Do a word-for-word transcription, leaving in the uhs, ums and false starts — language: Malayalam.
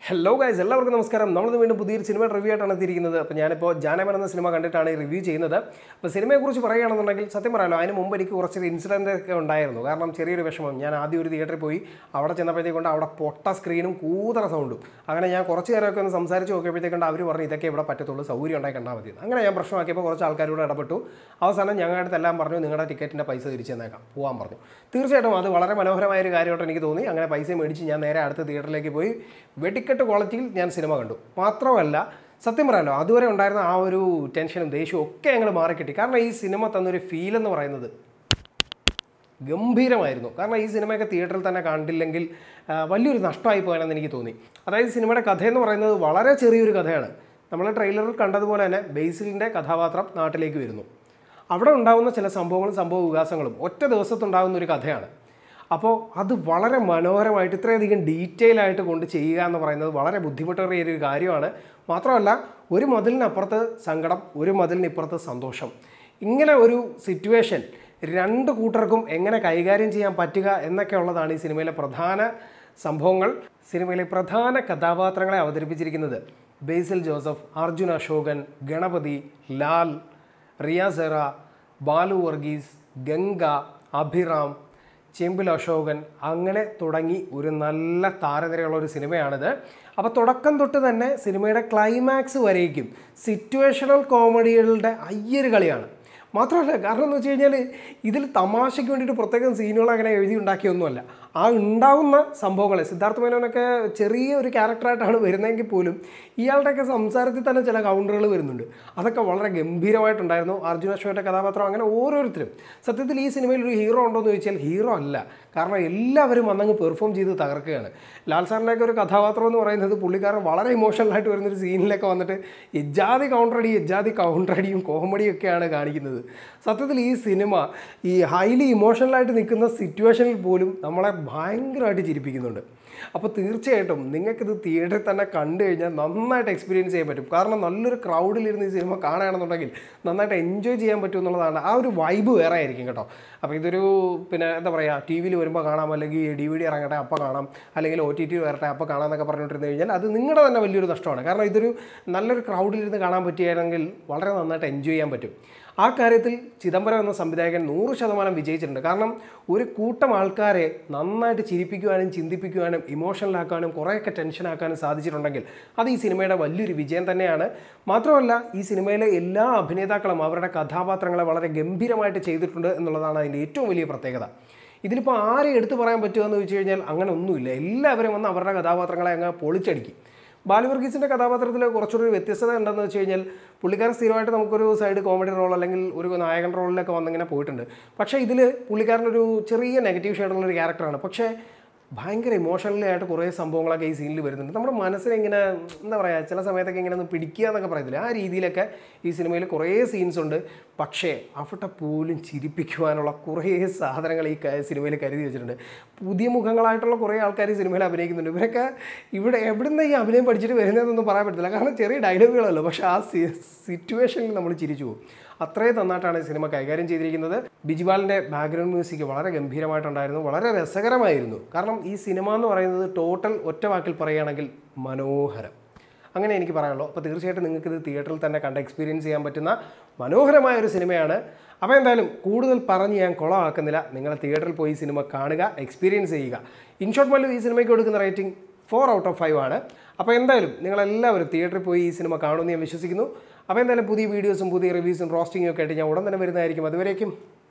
Hello guys, എല്ലാവർക്കും നമസ്കാരം. നമ്മൾ വീണ്ടും പുതിയൊരു സിനിമ റിവ്യൂ ആയിട്ടാണ് എത്തിയിരിക്കുന്നത്. അപ്പോൾ ഞാനിപ്പോൾ ജാനമൻ എന്ന സിനിമ കണ്ടിട്ടാണ് ഈ റിവ്യൂ ചെയ്യുന്നത്. അപ്പോൾ സിനിമയെക്കുറിച്ച് പറയുകയാണെന്നുണ്ടെങ്കിൽ സത്യം പറയാമല്ലോ, അതിന് മുമ്പ് എനിക്ക് കുറച്ചൊരു ഇൻസിഡൻ്റ് ഒക്കെ ഉണ്ടായിരുന്നു. കാരണം ചെറിയൊരു വിഷമം, ഞാൻ ആദ്യം ഒരു തിയേറ്ററിൽ പോയി അവിടെ ചെന്നപ്പോഴത്തേക്കൊണ്ട് അവിടെ പൊട്ട സ്ക്രീനും കൂതറ സൗണ്ടും. അങ്ങനെ ഞാൻ കുറച്ച് നേരമൊക്കെ ഒന്ന് സംസാരിച്ച് നോക്കിയപ്പോഴത്തേക്കൊണ്ട് അവർ പറഞ്ഞു ഇതൊക്കെ ഇവിടെ പറ്റത്തുള്ളൂ, സൗകര്യം ഉണ്ടായി കണ്ടാൽ മതി. അങ്ങനെ ഞാൻ പ്രശ്നമാക്കിയപ്പോൾ കുറച്ച് ആൾക്കാരോട് ഇടപെട്ടു. അവസാനം ഞങ്ങളുടെ അടുത്തെല്ലാം പറഞ്ഞു നിങ്ങളുടെ ടിക്കറ്റിൻ്റെ പൈസ തിരിച്ചു തന്നേക്കാം, പോകാൻ പറഞ്ഞു. തീർച്ചയായിട്ടും അത് വളരെ മനോഹരമായൊരു കാര്യമായിട്ട് എനിക്ക് തോന്നി. അങ്ങനെ പൈസ മേടിച്ച് ഞാൻ നേരെ അടുത്ത തിയേറ്ററിലേക്ക് പോയി വെടിക്കെട്ട് ക്വാളിറ്റിയിൽ ഞാൻ സിനിമ കണ്ടു. മാത്രമല്ല സത്യം പറയാമല്ലോ, അതുവരെ ഉണ്ടായിരുന്ന ആ ഒരു ടെൻഷനും ദേഷ്യവും ഒക്കെ ഞങ്ങൾ മാറിക്കിട്ടി. കാരണം ഈ സിനിമ തന്നൊരു ഫീൽ എന്ന് പറയുന്നത് ഗംഭീരമായിരുന്നു. കാരണം ഈ സിനിമയൊക്കെ തിയേറ്ററിൽ തന്നെ കണ്ടില്ലെങ്കിൽ വലിയൊരു നഷ്ടമായി പോകാനെന്ന് എനിക്ക് തോന്നി. അതായത് സിനിമയുടെ കഥയെന്ന് പറയുന്നത് വളരെ ചെറിയൊരു കഥയാണ്. നമ്മൾ ട്രെയിലറിൽ കണ്ടതുപോലെ തന്നെ ബേസിലിൻ്റെ കഥാപാത്രം നാട്ടിലേക്ക് വരുന്നു. അവിടെ ഉണ്ടാകുന്ന ചില സംഭവങ്ങളും സംഭവ വികാസങ്ങളും ഒറ്റ ദിവസത്തുണ്ടാകുന്ന ഒരു കഥയാണ്. അപ്പോൾ അത് വളരെ മനോഹരമായിട്ട് ഇത്രയധികം ഡീറ്റെയിൽ ആയിട്ട് കൊണ്ട് ചെയ്യുക എന്ന് പറയുന്നത് വളരെ ബുദ്ധിമുട്ടേറിയൊരു കാര്യമാണ്. മാത്രമല്ല ഒരു മതിലിനപ്പുറത്ത് സങ്കടം, ഒരു മതിലിനിപ്പുറത്ത് സന്തോഷം, ഇങ്ങനെ ഒരു സിറ്റുവേഷൻ രണ്ട് കൂട്ടർക്കും എങ്ങനെ കൈകാര്യം ചെയ്യാൻ പറ്റുക എന്നൊക്കെ ഉള്ളതാണ് ഈ സിനിമയിലെ പ്രധാന സംഭവങ്ങൾ. സിനിമയിലെ പ്രധാന കഥാപാത്രങ്ങളെ അവതരിപ്പിച്ചിരിക്കുന്നത് ബേസിൽ ജോസഫ്, അർജുൻ അശോകൻ, ഗണപതി, ലാൽ, റിയാസെറ, ബാലു വർഗീസ്, ഗംഗ, അഭിറാം, ചെമ്പിൽ അശോകൻ, അങ്ങനെ തുടങ്ങി ഒരു നല്ല താരനിരയുള്ള ഒരു സിനിമയാണിത്. അപ്പോൾ തുടക്കം തൊട്ട് തന്നെ സിനിമയുടെ ക്ലൈമാക്സ് വരേക്കും സിറ്റുവേഷണൽ കോമഡികളുടെ അയ്യൊരു കളിയാണ്. മാത്രമല്ല കാരണം എന്ന് വെച്ച് കഴിഞ്ഞാൽ ഇതിൽ തമാശയ്ക്ക് വേണ്ടിയിട്ട് പ്രത്യേകം സീനുകൾ അങ്ങനെ എഴുതി ഉണ്ടാക്കിയൊന്നുമല്ല. ആ ഉണ്ടാവുന്ന സംഭവങ്ങളെ, സിദ്ധാർത്ഥ മേനോനൊക്കെ ചെറിയ ഒരു ക്യാരക്ടറായിട്ടാണ് വരുന്നതെങ്കിൽ പോലും ഇയാളുടെയൊക്കെ സംസാരത്തിൽ തന്നെ ചില കൗണ്ടറുകൾ വരുന്നുണ്ട്. അതൊക്കെ വളരെ ഗംഭീരമായിട്ടുണ്ടായിരുന്നു. അർജുൻ അശോകൻ്റെ കഥാപാത്രം, അങ്ങനെ ഓരോരുത്തരും. സത്യത്തിൽ ഈ സിനിമയിൽ ഒരു ഹീറോ ഉണ്ടോ എന്ന് ചോദിച്ചാൽ ഹീറോ അല്ല. കാരണം എല്ലാവരും വന്നങ്ങ് പെർഫോം ചെയ്ത് തകർക്കുകയാണ്. ലാൽ സാറിൻ്റെയൊക്കെ ഒരു കഥാപാത്രം എന്ന് പറയുന്നത് പുള്ളിക്കാരൻ വളരെ ഇമോഷണലായിട്ട് വരുന്നൊരു സീനിലൊക്കെ വന്നിട്ട് എജാതി കൗണ്ടറടി എജാതി കൗണ്ടറടിയും കോമഡിയും ഒക്കെയാണ് കാണിക്കുന്നത്. സത്യത്തിൽ ഈ സിനിമ ഈ ഹൈലി ഇമോഷണലായിട്ട് നിൽക്കുന്ന സിറ്റുവേഷനിൽ പോലും നമ്മളെ ഭയങ്കരമായിട്ട് ചിരിപ്പിക്കുന്നുണ്ട്. അപ്പോൾ തീർച്ചയായിട്ടും നിങ്ങൾക്കിത് തിയേറ്ററിൽ തന്നെ കണ്ടു കഴിഞ്ഞാൽ നന്നായിട്ട് എക്സ്പീരിയൻസ് ചെയ്യാൻ പറ്റും. കാരണം നല്ലൊരു ക്രൗഡിലിരുന്ന് ഈ സിനിമ കാണുകയാണെന്നുണ്ടെങ്കിൽ നന്നായിട്ട് എൻജോയ് ചെയ്യാൻ പറ്റും എന്നുള്ളതാണ്. ആ ഒരു വൈബ് വേറെ ആയിരിക്കും കേട്ടോ. അപ്പോൾ ഇതൊരു പിന്നെ എന്താ പറയുക, ടി വിയിൽ വരുമ്പോൾ കാണാം, അല്ലെങ്കിൽ ഡി വി ഡി ഇറങ്ങട്ടെ അപ്പോൾ കാണാം, അല്ലെങ്കിൽ ഒ ടി ടി വരട്ടെ അപ്പോൾ കാണാം എന്നൊക്കെ പറഞ്ഞിട്ടിരുന്നു കഴിഞ്ഞാൽ അത് നിങ്ങളുടെ തന്നെ വലിയൊരു നഷ്ടമാണ്. കാരണം ഇതൊരു നല്ലൊരു ക്രൗഡിലിരുന്ന് കാണാൻ പറ്റുകയാണെങ്കിൽ വളരെ നന്നായിട്ട് എൻജോയ് ചെയ്യാൻ പറ്റും. ആ കാര്യത്തിൽ ചിദംബരം എന്ന സംവിധായകൻ നൂറ് ശതമാനം വിജയിച്ചിട്ടുണ്ട്. കാരണം ഒരു കൂട്ടം ആൾക്കാരെ നന്നായിട്ട് ചിരിപ്പിക്കുവാനും ചിന്തിപ്പിക്കുവാനും ഇമോഷണലാക്കാനും കുറേയൊക്കെ ടെൻഷനാക്കാനും സാധിച്ചിട്ടുണ്ടെങ്കിൽ അത് ഈ സിനിമയുടെ വലിയൊരു വിജയം തന്നെയാണ്. മാത്രമല്ല ഈ സിനിമയിലെ എല്ലാ അഭിനേതാക്കളും അവരുടെ കഥാപാത്രങ്ങളെ വളരെ ഗംഭീരമായിട്ട് ചെയ്തിട്ടുണ്ട് എന്നുള്ളതാണ് അതിൻ്റെ ഏറ്റവും വലിയ പ്രത്യേകത. ഇതിലിപ്പോൾ ആരെ എടുത്തു പറയാൻ പറ്റുമെന്ന് ചോദിച്ചു കഴിഞ്ഞാൽ അങ്ങനെ ഒന്നുമില്ല. എല്ലാവരും വന്ന് അവരുടെ കഥാപാത്രങ്ങളെ അങ്ങ് പൊളിച്ചടുക്കി. ബാലു വർഗീസിൻ്റെ കഥാപാത്രത്തിൽ കുറച്ചുകൂടി ഒരു വ്യത്യസ്തത ഉണ്ടെന്ന് വെച്ച് കഴിഞ്ഞാൽ പുള്ളിക്കാരൻ സ്ഥിരമായിട്ട് നമുക്കൊരു സൈഡ് കോമഡി റോൾ അല്ലെങ്കിൽ ഒരു നായകൻ റോളിലൊക്കെ വന്നിങ്ങനെ പോയിട്ടുണ്ട്. പക്ഷേ ഇതിൽ പുള്ളിക്കാരനൊരു ചെറിയ നെഗറ്റീവ് ഷെയ്ഡുള്ളൊരു ക്യാരക്ടറാണ്. പക്ഷേ ഭയങ്കര ഇമോഷണലി ആയിട്ട് കുറേ സംഭവങ്ങളൊക്കെ ഈ സീനിൽ വരുന്നുണ്ട്. നമ്മുടെ മനസ്സിനെ ഇങ്ങനെ എന്താ പറയുക, ചില സമയത്തൊക്കെ ഇങ്ങനെ ഒന്ന് പിടിക്കുക എന്നൊക്കെ പറയത്തില്ല, ആ രീതിയിലൊക്കെ ഈ സിനിമയിൽ കുറേ സീൻസ് ഉണ്ട്. പക്ഷേ അവിടെ പോലും ചിരിപ്പിക്കുവാനുള്ള കുറേ സാധനങ്ങൾ ഈ സിനിമയിൽ കരുതി വെച്ചിട്ടുണ്ട്. പുതിയ മുഖങ്ങളായിട്ടുള്ള കുറേ ആൾക്കാർ ഈ സിനിമയിൽ അഭിനയിക്കുന്നുണ്ട്. ഇവരൊക്കെ ഇവിടെ എവിടുന്ന് ഈ അഭിനയം പഠിച്ചിട്ട് വരുന്നതെന്നൊന്നും പറയാൻ പറ്റില്ല. കാരണം ചെറിയ ഡയലോഗുകളല്ലോ, പക്ഷേ ആ സിറ്റുവേഷനിൽ നമ്മൾ ചിരിച്ചു പോകും. അത്രയും നന്നായിട്ടാണ് ഈ സിനിമ കൈകാര്യം ചെയ്തിരിക്കുന്നത്. ബിജിപാലിൻ്റെ ബാക്ക്ഗ്രൗണ്ട് മ്യൂസിക് വളരെ ഗംഭീരമായിട്ടുണ്ടായിരുന്നു, വളരെ രസകരമായിരുന്നു. കാരണം ഈ സിനിമ എന്ന് പറയുന്നത് ടോട്ടൽ ഒറ്റ വാക്കിൽ പറയുകയാണെങ്കിൽ മനോഹരം, അങ്ങനെ എനിക്ക് പറയാനുള്ളൂ. അപ്പോൾ തീർച്ചയായിട്ടും നിങ്ങൾക്കിത് തിയേറ്ററിൽ തന്നെ കണ്ട് എക്സ്പീരിയൻസ് ചെയ്യാൻ പറ്റുന്ന മനോഹരമായൊരു സിനിമയാണ്. അപ്പോൾ എന്തായാലും കൂടുതൽ പറഞ്ഞ് ഞാൻ കുളമാക്കുന്നില്ല, നിങ്ങൾ തിയേറ്ററിൽ പോയി സിനിമ കാണുക, എക്സ്പീരിയൻസ് ചെയ്യുക. ഇൻഷോർട്ട്മല്ലു ഈ സിനിമയ്ക്ക് കൊടുക്കുന്ന rating four out of five ആണ്. അപ്പോൾ എന്തായാലും നിങ്ങളെല്ലാവരും തിയേറ്ററിൽ പോയി ഈ സിനിമ കാണുമെന്ന് ഞാൻ വിശ്വസിക്കുന്നു. അപ്പോൾ എന്തായാലും പുതിയ വീഡിയോസും പുതിയ റിവ്യൂസും റോസ്റ്റിങ്ങും ഒക്കെ ആയിട്ട് ഞാൻ ഉടൻ തന്നെ വരുന്നതായിരിക്കും. അതുവരേക്കും